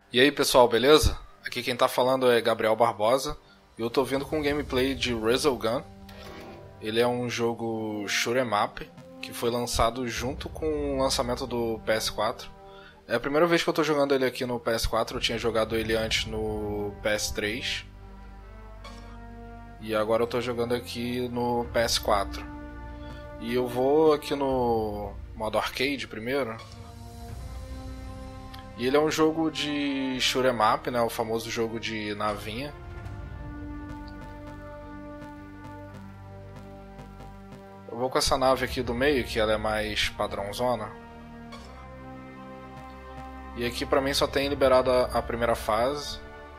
E aí pessoal, beleza? Aqui quem tá falando é Gabriel Barbosa e eu tô vindo com um gameplay de Resogun. Ele é um jogo shoot'em up que foi lançado junto com o lançamento do PS4. É a primeira vez que eu tô jogando ele aqui no PS4, eu tinha jogado ele antes no PS3 e agora eu tô jogando aqui no PS4. E eu vou aqui no modo arcade primeiro. E ele é um jogo de shoot'em up, né, o famoso jogo de navinha. Eu vou com essa nave aqui do meio, que ela é mais padrãozona. E aqui pra mim só tem liberado a primeira fase.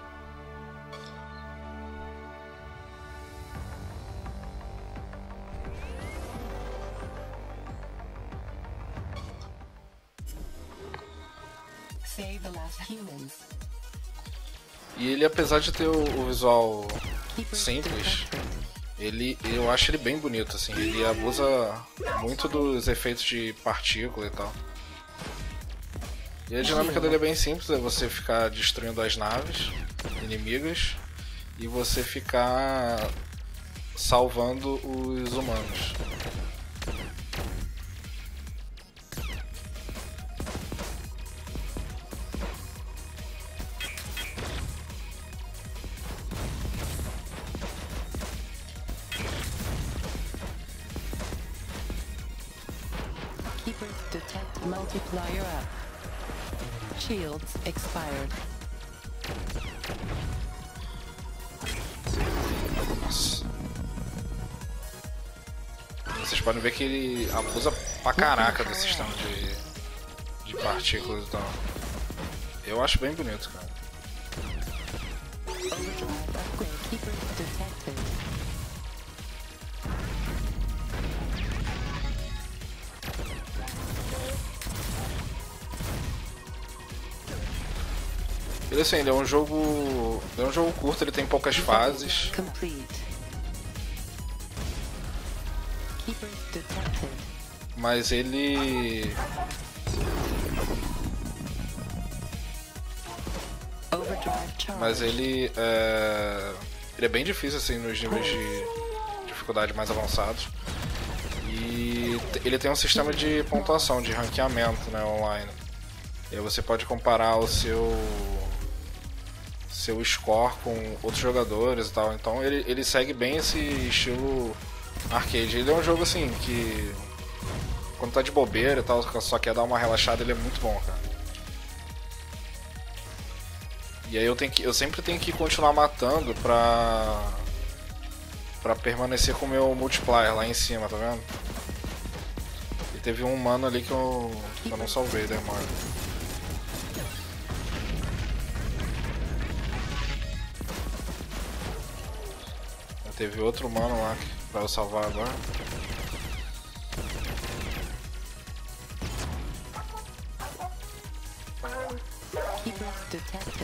E ele, apesar de ter o visual simples, eu acho ele bem bonito, assim. Ele abusa muito dos efeitos de partícula e tal. E a dinâmica dele é bem simples, é você ficar destruindo as naves inimigas e você ficar salvando os humanos. Keepers detect multiplier up. Shields expired. Nossa. Vocês podem ver que ele abusa pra caraca do sistema de partículas e tal. Eu acho bem bonito, cara. Overdrive upgrade. Keepers detected. Ele assim, ele é um jogo curto, ele tem poucas fases. Complete. Keepers detected. Mas Overdrive charge. ele é bem difícil assim nos níveis de dificuldade mais avançados. E ele tem um sistema de pontuação, de ranqueamento, né, online. E aí você pode comparar o seu score com outros jogadores e tal. Então ele segue bem esse estilo arcade. Ele é um jogo assim que quando tá de bobeira e tal, só quer dar uma relaxada, ele é muito bom, cara. E aí eu sempre tenho que continuar matando pra permanecer com o meu multiplier lá em cima, tá vendo? E teve um mano ali que eu não salvei, demora. Teve outro mano lá pra eu salvar agora. Keepers detected.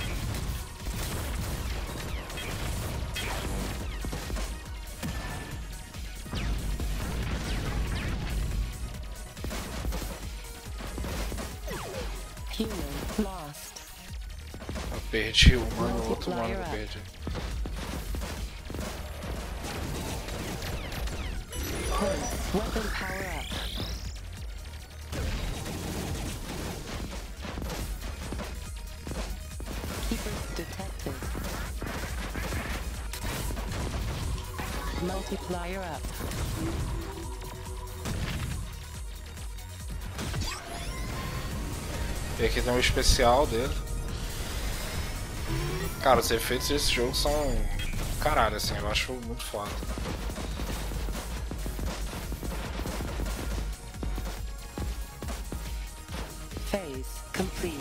Human lost. Eu perdi um mano, outro mano eu perdi. Weapon power up. Keepers detected. Multiplier up. E aqui tem um especial dele. Cara, os efeitos desse jogo são caralho, assim, eu acho muito foda. Phase complete.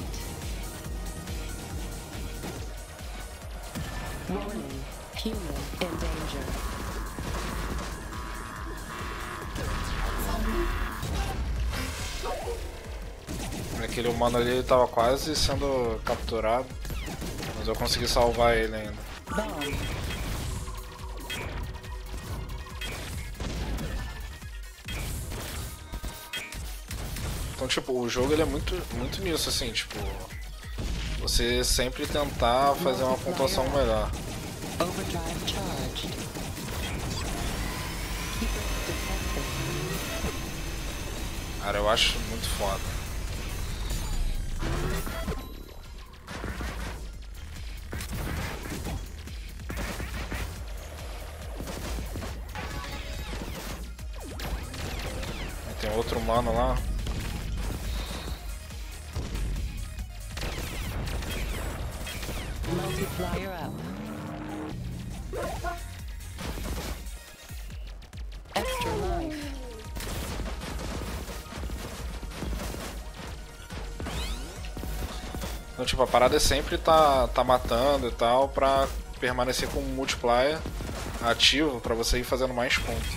Warning. Human in danger. Aquele humano ali ele tava quase sendo capturado, mas eu consegui salvar ele ainda. Bomb. Então, tipo, o jogo ele é muito nisso, assim, tipo... você sempre tentar fazer uma pontuação melhor. Overdrive charged. Keeper detected. Cara, eu acho muito foda. Aí tem outro humano lá. Multiplier up. Extra life. Então, tipo, a parada é sempre tá matando e tal pra permanecer com o multiplier ativo pra você ir fazendo mais pontos.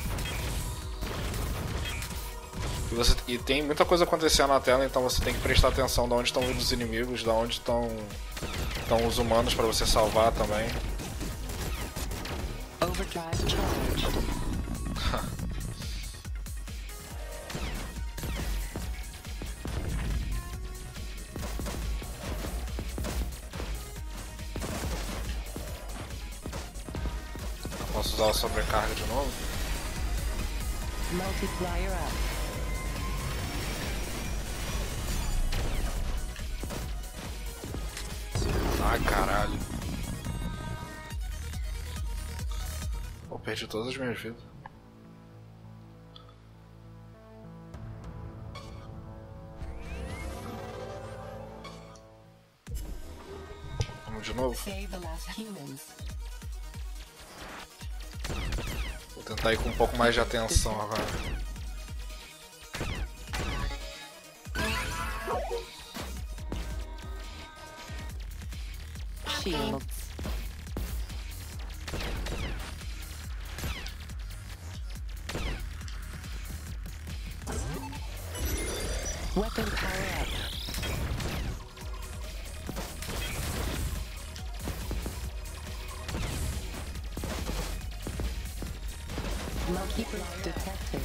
E tem muita coisa acontecendo na tela, então você tem que prestar atenção de onde estão vindo os inimigos, de onde estão os humanos pra você salvar também. Overdrive charged. Posso usar a sobrecarga de novo? Multiplier up. Ai, caralho. Eu perdi todas as minhas vidas. Vamos de novo? Save the last humans. Vou tentar ir com um pouco mais de atenção agora. Shields. Weapon power up. Keeper detected.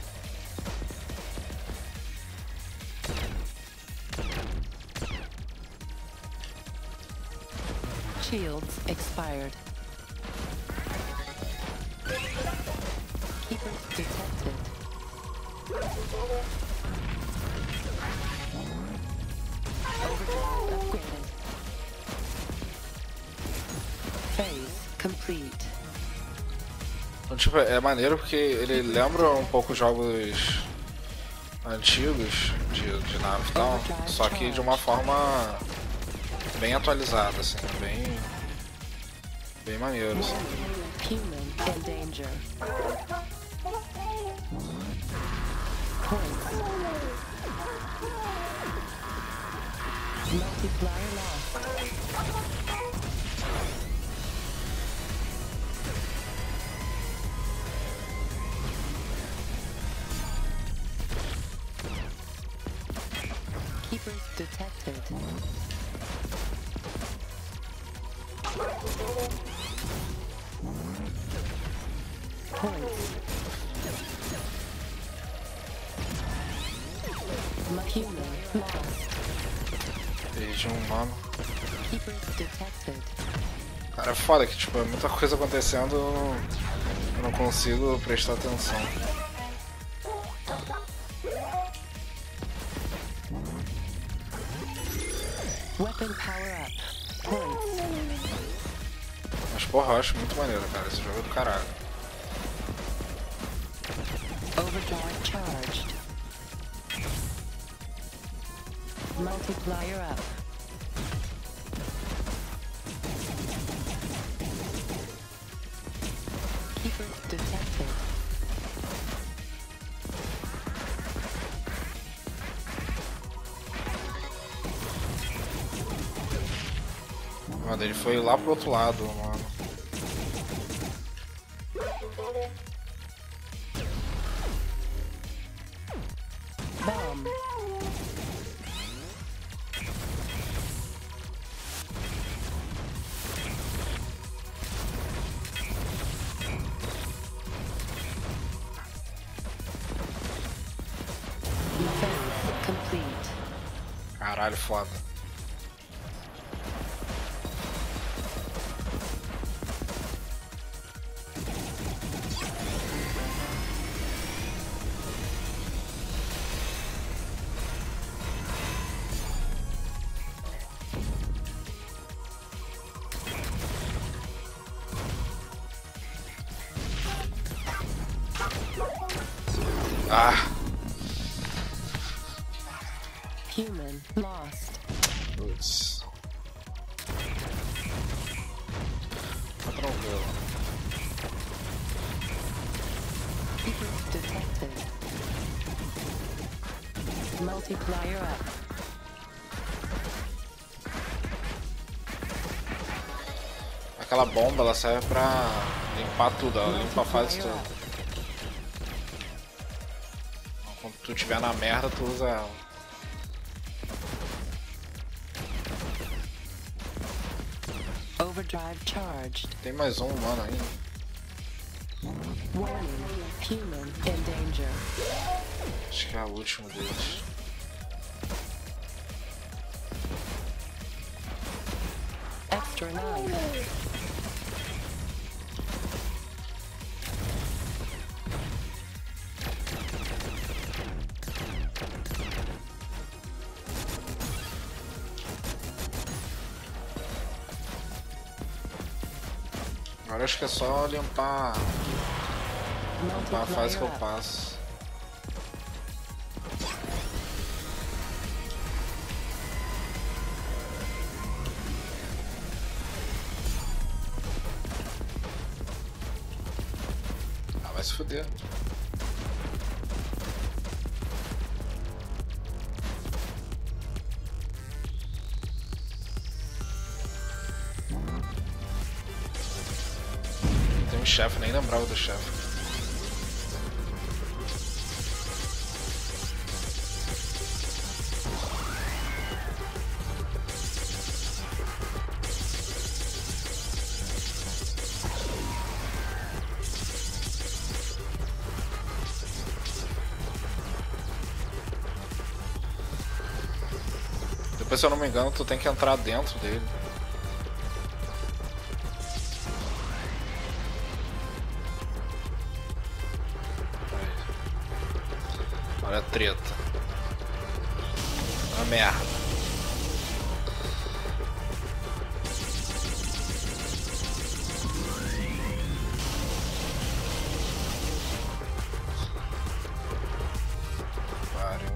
Shields expired. Keeper detected. Overdrive upgraded. Phase complete. Então, tipo, é maneiro porque ele lembra um pouco jogos antigos de nave e tal, só que de uma forma bem atualizada, assim, bem maneiro, assim. Human in danger. Points. Multiplier lost. Keepers detected. Points. Human lost. Perdi um humano. Keepers detected. Cara, é foda que tipo, é muita coisa acontecendo, eu não consigo prestar atenção. Weapon power up. Points. Mas porra, eu acho muito maneiro, cara, esse jogo é do caralho. Overdrive charged. Multiplier up. Keeper detected. Mano, ele foi lá pro outro lado, mano. Bomb. Phase complete. Caralho, foda. Ah, Human lost. putz. Tá tranquilo. Detected. Multiplier up. Aquela bomba, ela serve pra limpar tudo, ela limpa a fase toda. Quando tu tiver na merda, tu usa ela. Overdrive charged. Tem mais um humano ainda. Warning. Human in danger. Acho que é o último deles. Extra 9. Agora acho que é só limpar a fase que eu Multiplier up. passo. Ah, vai se fuder. Tem um chefe, nem lembrava do chefe. Depois, se eu não me engano, tu tem que entrar dentro dele. Olha a treta. Uma merda. Pariu.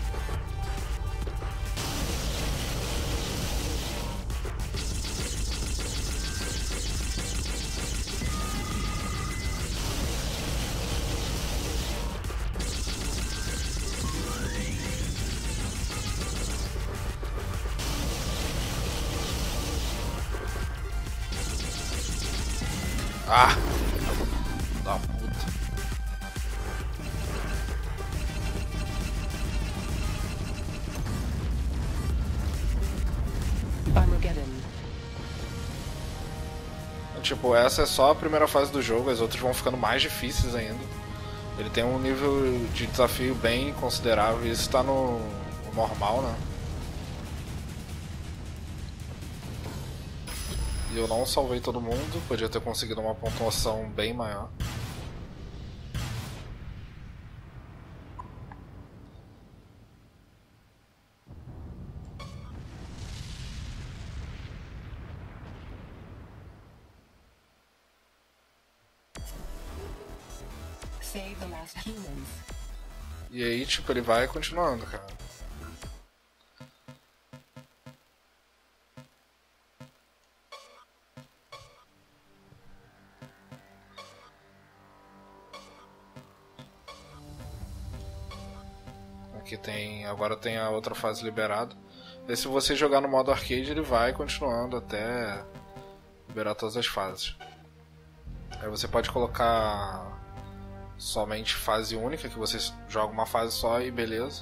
Ah! Da puta. Armageddon. Tipo, essa é só a primeira fase do jogo, as outras vão ficando mais difíceis ainda. Ele tem um nível de desafio bem considerável, e isso tá no normal, né? E eu não salvei todo mundo, podia ter conseguido uma pontuação bem maior. Save the last humans. E aí, tipo, ele vai continuando, cara. Aqui tem, agora tem a outra fase liberada. E se você jogar no modo arcade, ele vai continuando até liberar todas as fases. Aí você pode colocar somente fase única, que você joga uma fase só e beleza.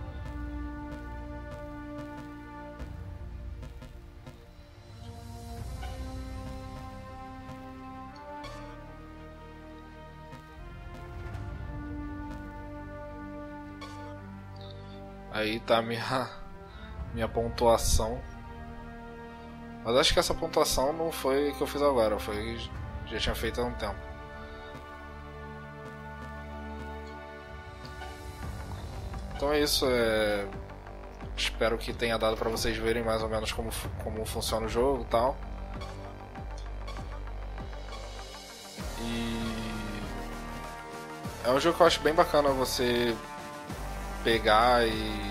Aí tá a minha pontuação. Mas acho que essa pontuação não foi que eu fiz agora, foi já tinha feito há um tempo. Então é isso, espero que tenha dado pra vocês verem mais ou menos como funciona o jogo e tal. E É um jogo que eu acho bem bacana você pegar e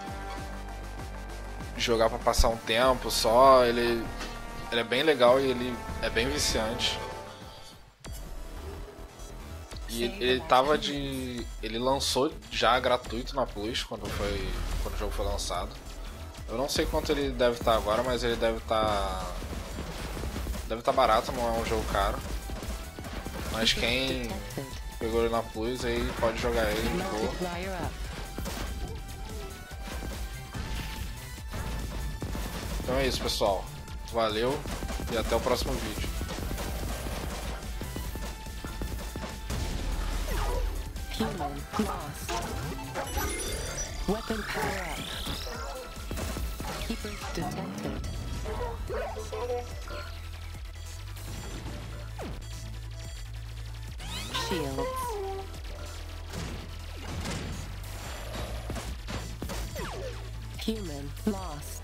jogar pra passar um tempo só. Ele é bem legal e ele é bem viciante. E ele lançou já gratuito na Plus quando o jogo foi lançado. Eu não sei quanto ele deve estar agora, mas ele deve estar barato, não é um jogo caro. Mas quem pegou ele na Plus aí pode jogar ele de boa. Multiplier up. Então é isso, pessoal. Valeu e até o próximo vídeo. Human lost. Weapon power up. Keepers detected. Shields. Human lost.